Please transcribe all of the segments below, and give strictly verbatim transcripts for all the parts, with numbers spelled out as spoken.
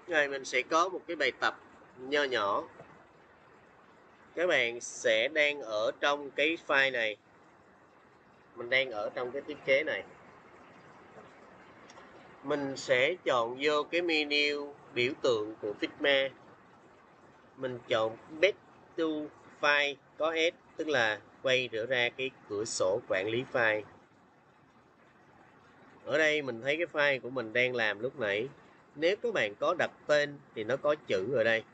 Rồi mình sẽ có một cái bài tập nho nhỏ. Các bạn sẽ đang ở trong cái file này. Mình đang ở trong cái thiết kế này. Mình sẽ chọn vô cái menu biểu tượng của Figma. Mình chọn Back to File có S, tức là quay trở ra cái cửa sổ quản lý file. Ở đây mình thấy cái file của mình đang làm lúc nãy. Nếu các bạn có đặt tên thì nó có chữ ở đây.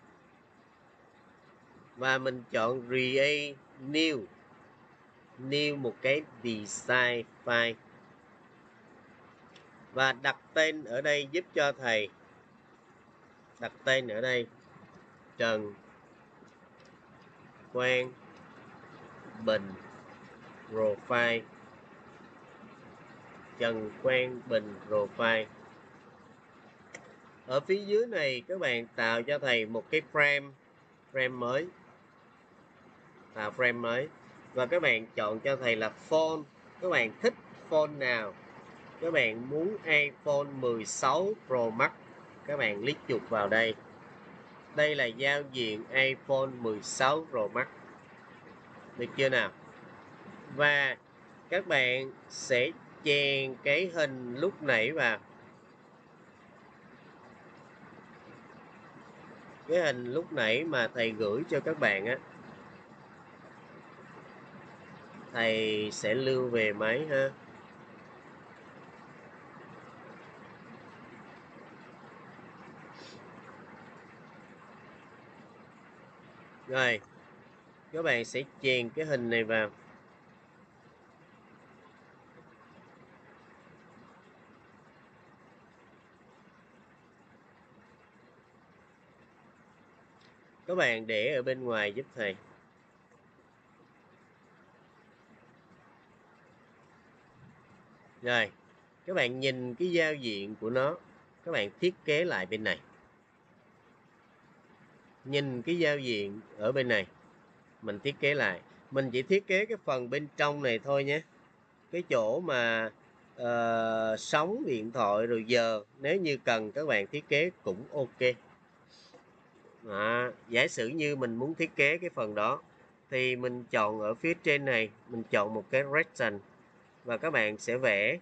Và mình chọn Create New. New một cái design file. Và đặt tên ở đây giúp cho thầy. Đặt tên ở đây Trần Quang Bình Profile. Trần Quang Bình Profile. Ở phía dưới này các bạn tạo cho thầy một cái frame frame mới. Tạo frame mới. Và các bạn chọn cho thầy là font. Các bạn thích font nào? Các bạn muốn iPhone mười sáu Pro Max, các bạn click chuột vào đây. Đây là giao diện iPhone mười sáu Pro Max. Được chưa nào? Và các bạn sẽ chèn cái hình lúc nãy vào. Cái hình lúc nãy mà thầy gửi cho các bạn á, thầy sẽ lưu về máy ha. Rồi, các bạn sẽ chèn cái hình này vào. Các bạn để ở bên ngoài giúp thầy. Rồi, các bạn nhìn cái giao diện của nó, các bạn thiết kế lại bên này. Nhìn cái giao diện ở bên này, mình thiết kế lại. Mình chỉ thiết kế cái phần bên trong này thôi nhé. Cái chỗ mà uh, sóng điện thoại rồi giờ, nếu như cần các bạn thiết kế cũng ok. À, giả sử như mình muốn thiết kế cái phần đó thì mình chọn ở phía trên này, mình chọn một cái direction và các bạn sẽ vẽ.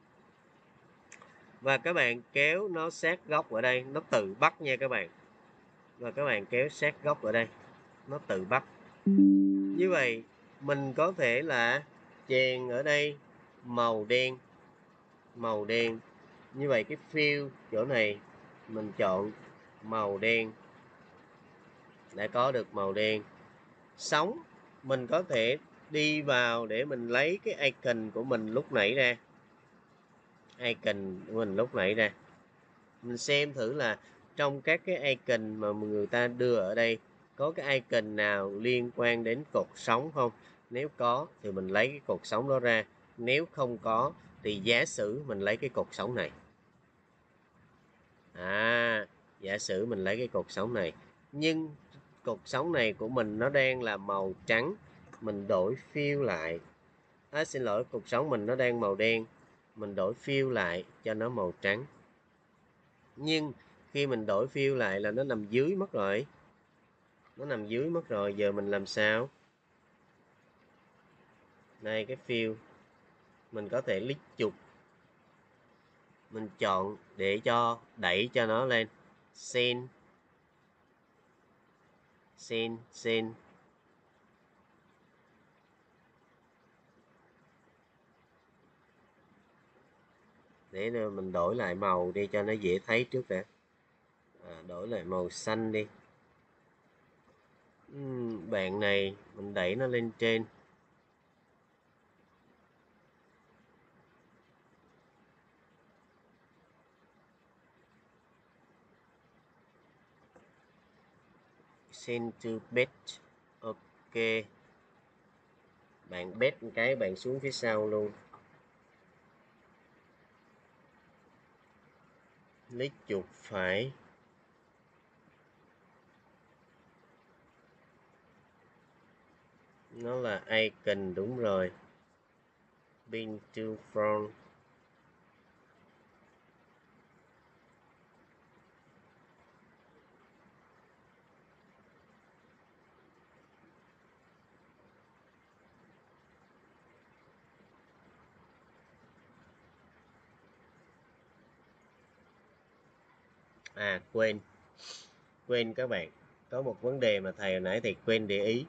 Và các bạn kéo nó sát góc ở đây, nó tự bắt nha các bạn. Và các bạn kéo sát góc ở đây, nó tự bắt. Như vậy mình có thể là chèn ở đây màu đen. Màu đen. Như vậy cái fill chỗ này mình chọn màu đen. Đã có được màu đen. Sóng mình có thể đi vào để mình lấy cái icon của mình lúc nãy ra. Icon của mình lúc nãy ra. Mình xem thử là trong các cái icon mà người ta đưa ở đây có cái icon nào liên quan đến cột sóng không? Nếu có thì mình lấy cái cột sóng đó ra. Nếu không có thì giả sử mình lấy cái cột sóng này. À, giả sử mình lấy cái cột sóng này. Nhưng cột sóng này của mình nó đang là màu trắng. Mình đổi fill lại. À, xin lỗi, cột sóng mình nó đang màu đen. Mình đổi fill lại cho nó màu trắng. Nhưng khi mình đổi fill lại là nó nằm dưới mất rồi. Nó nằm dưới mất rồi. Giờ mình làm sao? Đây cái fill. Mình có thể click chuột. Mình chọn để cho đẩy cho nó lên. Send. Send. Send. Để mình đổi lại màu đi cho nó dễ thấy trước đã. À, đổi lại màu xanh đi. uhm, bạn này mình đẩy nó lên trên. Send to page. Ok. Bạn bet một cái bạn xuống phía sau luôn. Click chuột phải. Nó là icon đúng rồi. Pin to front. À quên, quên các bạn, có một vấn đề mà thầy hồi nãy thầy quên để ý.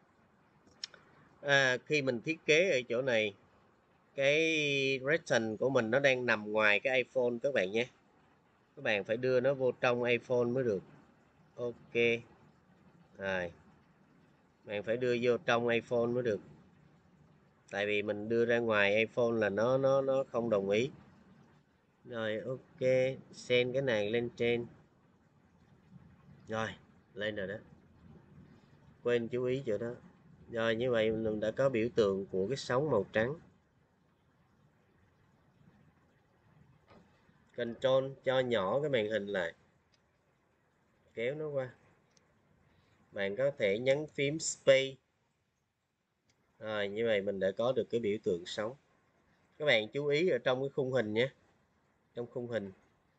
À, khi mình thiết kế ở chỗ này, cái retina của mình nó đang nằm ngoài cái iPhone các bạn nhé. Các bạn phải đưa nó vô trong iPhone mới được. Ok. Rồi. Bạn phải đưa vô trong iPhone mới được. Tại vì mình đưa ra ngoài iPhone là nó nó nó không đồng ý. Rồi ok, send cái này lên trên. Rồi, lên rồi đó. Quên chú ý chỗ đó. Rồi như vậy mình đã có biểu tượng của cái sóng màu trắng. Control cho nhỏ cái màn hình lại. Kéo nó qua. Bạn có thể nhấn phím Space. Rồi như vậy mình đã có được cái biểu tượng sóng. Các bạn chú ý ở trong cái khung hình nhé. Trong khung hình.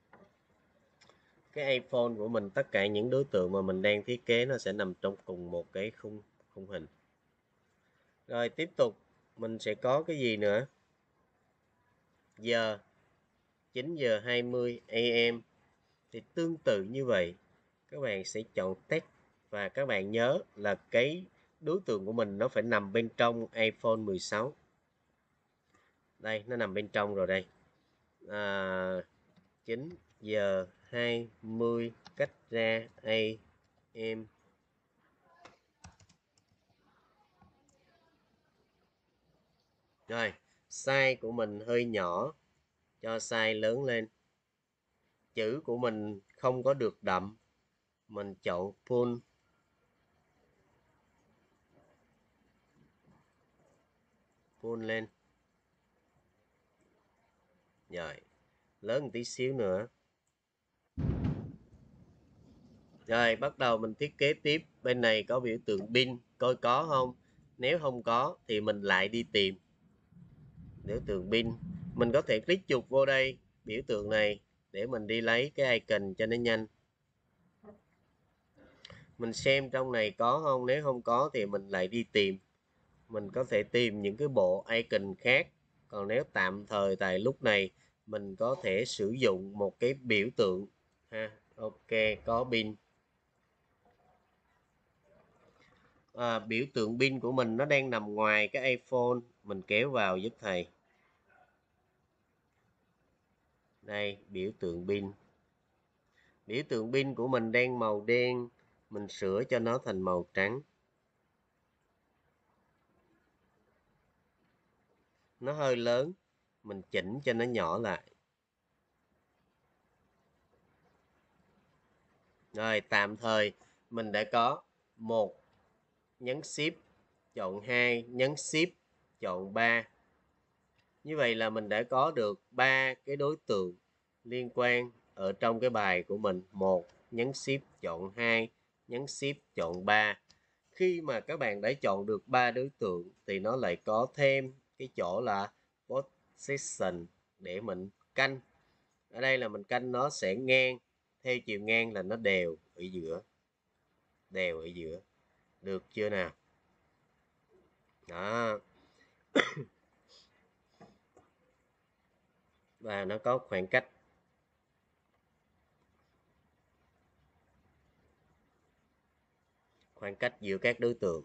Cái iPhone của mình, tất cả những đối tượng mà mình đang thiết kế nó sẽ nằm trong cùng một cái khung khung hình. Rồi tiếp tục mình sẽ có cái gì nữa? Giờ chín giờ hai mươi a m. Thì tương tự như vậy, các bạn sẽ chọn text và các bạn nhớ là cái đối tượng của mình nó phải nằm bên trong iPhone mười sáu. Đây, nó nằm bên trong rồi đây. À, chín giờ hai mươi cách ra a m. Rồi, size của mình hơi nhỏ, cho size lớn lên. Chữ của mình không có được đậm, mình chọn full. Full lên. Rồi, lớn một tí xíu nữa. Rồi, bắt đầu mình thiết kế tiếp. Bên này có biểu tượng pin, coi có không? Nếu không có thì mình lại đi tìm biểu tượng pin. Mình có thể click chuột vô đây, biểu tượng này, để mình đi lấy cái icon cho nó nhanh. Mình xem trong này có không, nếu không có thì mình lại đi tìm. Mình có thể tìm những cái bộ icon khác. Còn nếu tạm thời tại lúc này, mình có thể sử dụng một cái biểu tượng. Ha, ok, có pin. À, biểu tượng pin của mình nó đang nằm ngoài cái iPhone, mình kéo vào giúp thầy. Đây, biểu tượng pin. Biểu tượng pin của mình đang màu đen, mình sửa cho nó thành màu trắng. Nó hơi lớn, mình chỉnh cho nó nhỏ lại. Rồi, tạm thời mình đã có một, nhấn Shift, chọn hai, nhấn Shift, chọn ba. Như vậy là mình đã có được ba cái đối tượng liên quan ở trong cái bài của mình. Một, nhấn Shift, chọn hai, nhấn Shift, chọn ba. Khi mà các bạn đã chọn được ba đối tượng thì nó lại có thêm cái chỗ là position để mình canh. Ở đây là mình canh nó sẽ ngang, theo chiều ngang là nó đều ở giữa. Đều ở giữa. Được chưa nào? Đó. Và nó có khoảng cách. Khoảng cách giữa các đối tượng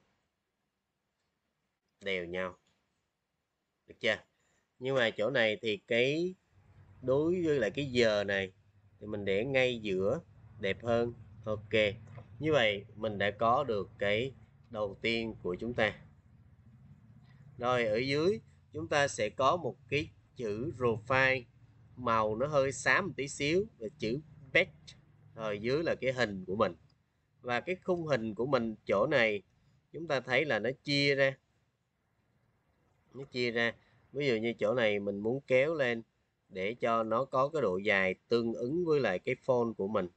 đều nhau. Được chưa? Nhưng mà chỗ này thì cái đối với lại cái giờ này thì mình để ngay giữa đẹp hơn. Ok. Như vậy mình đã có được cái đầu tiên của chúng ta. Rồi ở dưới chúng ta sẽ có một cái chữ profile, màu nó hơi xám một tí xíu, là chữ page. Rồi dưới là cái hình của mình. Và cái khung hình của mình chỗ này chúng ta thấy là nó chia ra. Nó chia ra. Ví dụ như chỗ này mình muốn kéo lên để cho nó có cái độ dài tương ứng với lại cái font của mình.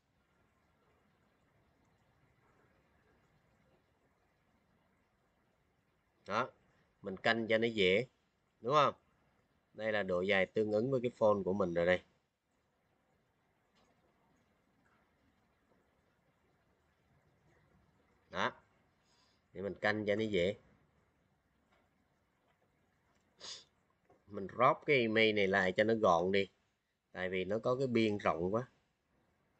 Đó, mình canh cho nó dễ, đúng không? Đây là độ dài tương ứng với cái font của mình rồi đây. Đó, để mình canh cho nó dễ. Mình crop cái email này lại cho nó gọn đi, tại vì nó có cái biên rộng quá.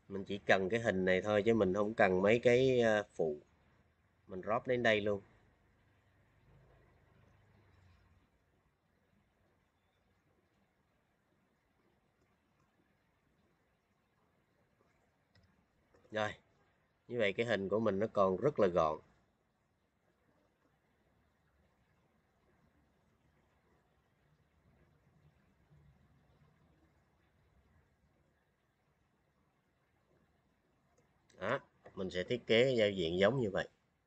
Mình chỉ cần cái hình này thôi chứ mình không cần mấy cái phụ. Mình crop đến đây luôn. Rồi, như vậy cái hình của mình nó còn rất là gọn. Đó, mình sẽ thiết kế giao diện giống như vậy.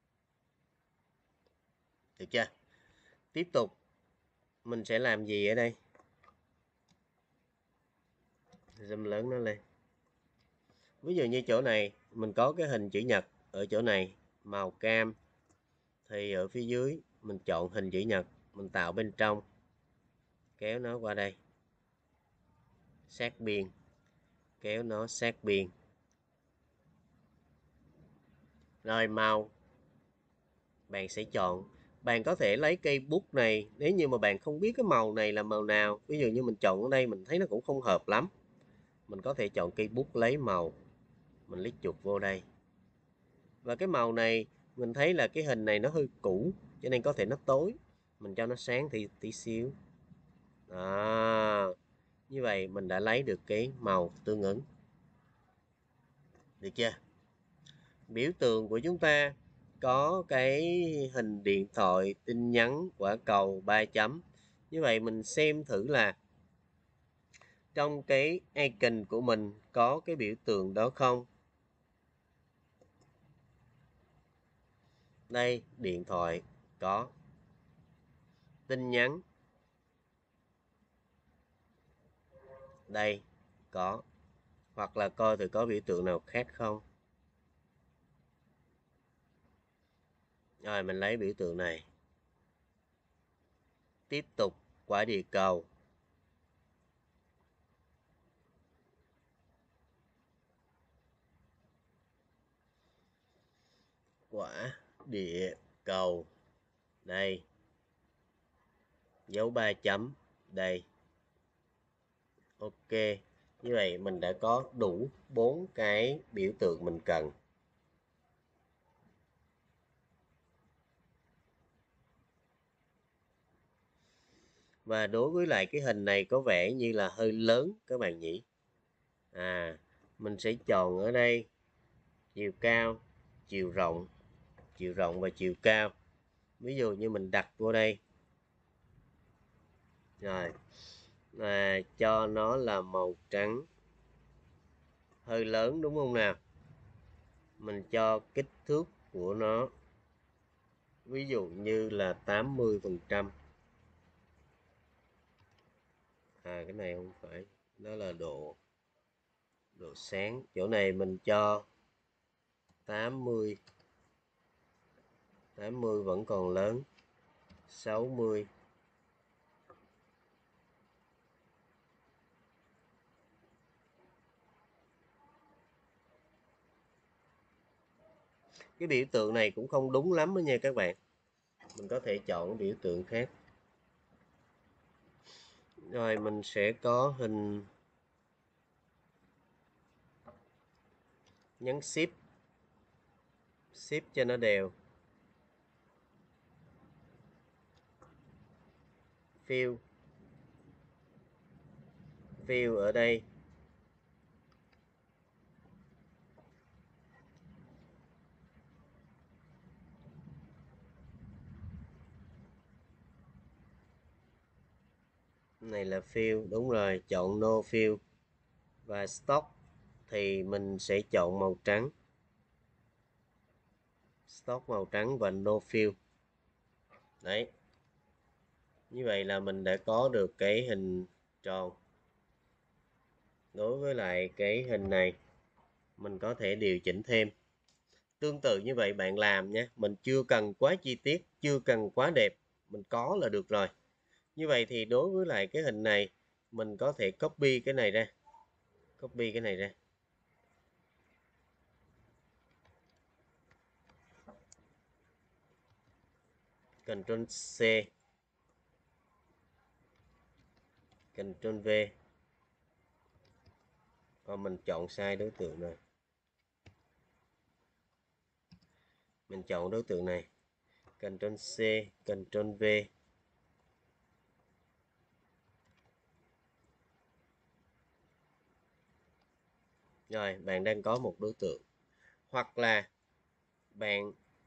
Được chưa? Tiếp tục mình sẽ làm gì ở đây? Zoom lớn nó lên. Ví dụ như chỗ này mình có cái hình chữ nhật ở chỗ này màu cam, thì ở phía dưới mình chọn hình chữ nhật, mình tạo bên trong, kéo nó qua đây, sát biên, kéo nó sát biên. Rồi màu bạn sẽ chọn, bạn có thể lấy cây bút này nếu như mà bạn không biết cái màu này là màu nào. Ví dụ như mình chọn ở đây mình thấy nó cũng không hợp lắm, mình có thể chọn cây bút lấy màu, mình click chuột vô đây. Và cái màu này mình thấy là cái hình này nó hơi cũ cho nên có thể nó tối, mình cho nó sáng thì tí xíu. Đó, như vậy mình đã lấy được cái màu tương ứng. Được chưa? Biểu tượng của chúng ta có cái hình điện thoại, tin nhắn, quả cầu, ba chấm. Như vậy mình xem thử là trong cái icon của mình có cái biểu tượng đó không. Đây, điện thoại có, tin nhắn đây có, hoặc là coi thử có biểu tượng nào khác không. Rồi mình lấy biểu tượng này. Tiếp tục quả địa cầu. Quả địa cầu đây, dấu ba chấm đây. Ok, như vậy mình đã có đủ bốn cái biểu tượng mình cần. Và đối với lại cái hình này có vẻ như là hơi lớn các bạn nhỉ. À, mình sẽ chọn ở đây chiều cao, chiều rộng, chiều rộng và chiều cao. Ví dụ như mình đặt vô đây. Rồi, à, cho nó là màu trắng. Hơi lớn đúng không nào? Mình cho kích thước của nó ví dụ như là tám mươi phần trăm. À cái này không phải, đó là độ độ sáng. Chỗ này mình cho tám mươi. tám mươi vẫn còn lớn. sáu mươi. Cái biểu tượng này cũng không đúng lắm đó nha các bạn. Mình có thể chọn biểu tượng khác. Rồi mình sẽ có hình nhấn shift, shift cho nó đều. Fill, fill ở đây. Này là fill, đúng rồi, chọn no fill. Và stock thì mình sẽ chọn màu trắng. Stock màu trắng và no fill. Đấy. Như vậy là mình đã có được cái hình tròn. Đối với lại cái hình này mình có thể điều chỉnh thêm. Tương tự như vậy bạn làm nhé. Mình chưa cần quá chi tiết, chưa cần quá đẹp, mình có là được rồi. Như vậy thì đối với lại cái hình này mình có thể copy cái này ra. Copy cái này ra. Ctrl C, Ctrl V. Và mình chọn sai đối tượng rồi. Mình chọn đối tượng này, Ctrl C, Ctrl V. Rồi, bạn đang có một đối tượng. Hoặc là bạn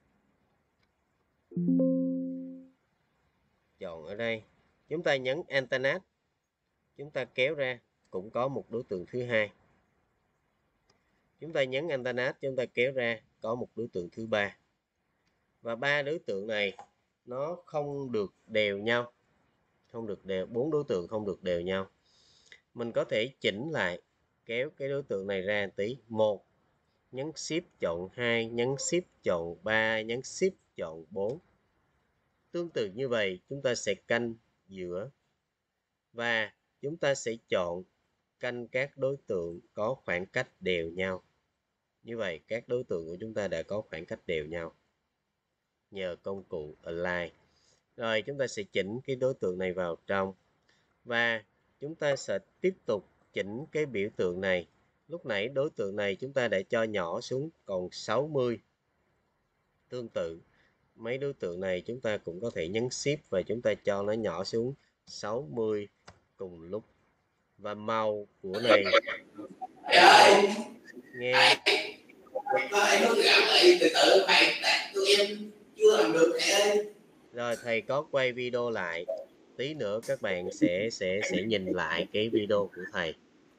chọn ở đây, chúng ta nhấn Alternate, chúng ta kéo ra cũng có một đối tượng thứ hai. Chúng ta nhấn Alternate, chúng ta kéo ra có một đối tượng thứ ba. Và ba đối tượng này nó không được đều nhau, không được đều, bốn đối tượng không được đều nhau. Mình có thể chỉnh lại, kéo cái đối tượng này ra tí. Một, nhấn Shift chọn hai, nhấn Shift chọn ba, nhấn Shift chọn bốn. Tương tự như vậy, chúng ta sẽ canh giữa và chúng ta sẽ chọn canh các đối tượng có khoảng cách đều nhau. Như vậy, các đối tượng của chúng ta đã có khoảng cách đều nhau nhờ công cụ Align. Rồi, chúng ta sẽ chỉnh cái đối tượng này vào trong và chúng ta sẽ tiếp tục chỉnh cái biểu tượng này. Lúc nãy đối tượng này chúng ta đã cho nhỏ xuống còn sáu mươi. Tương tự, mấy đối tượng này chúng ta cũng có thể nhấn Shift và chúng ta cho nó nhỏ xuống sáu mươi cùng lúc. Và màu của này nghe rồi thầy có quay video lại, tí nữa các bạn sẽ sẽ sẽ nhìn lại cái video của thầy.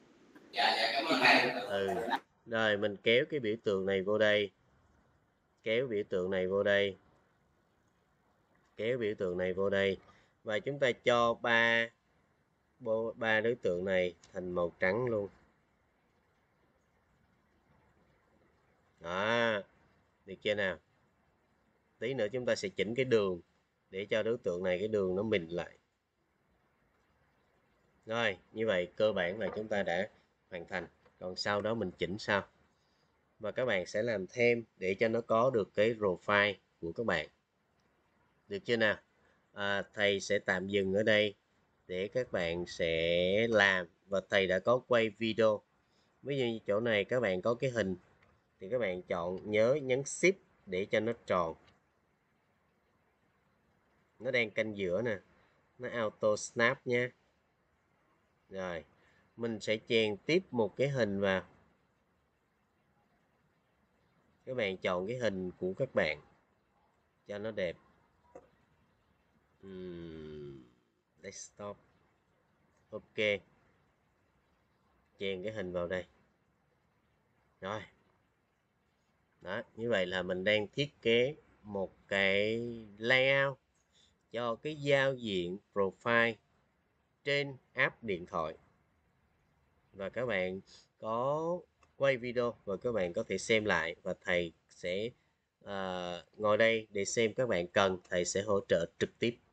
Ừ. Rồi mình kéo cái biểu tượng này vô đây, kéo biểu tượng này vô đây, kéo biểu tượng này vô đây và chúng ta cho ba ba đối tượng này thành màu trắng luôn. Đó, được chưa nào? Tí nữa chúng ta sẽ chỉnh cái đường để cho đối tượng này cái đường nó mịn lại. Rồi, như vậy cơ bản là chúng ta đã hoàn thành. Còn sau đó mình chỉnh sau. Và các bạn sẽ làm thêm để cho nó có được cái profile của các bạn. Được chưa nào? À, thầy sẽ tạm dừng ở đây để các bạn sẽ làm. Và thầy đã có quay video. Ví dụ như chỗ này các bạn có cái hình thì các bạn chọn nhớ nhấn Shift để cho nó tròn. Nó đang canh giữa nè, nó auto snap nha. Rồi mình sẽ chèn tiếp một cái hình vào, các bạn chọn cái hình của các bạn cho nó đẹp. uhm, Desktop, ok, chèn cái hình vào đây. Rồi đó, như vậy là mình đang thiết kế một cái layout cho cái giao diện profile trên app điện thoại. Và các bạn có quay video và các bạn có thể xem lại và thầy sẽ uh, ngồi đây để xem các bạn cần, thầy sẽ hỗ trợ trực tiếp.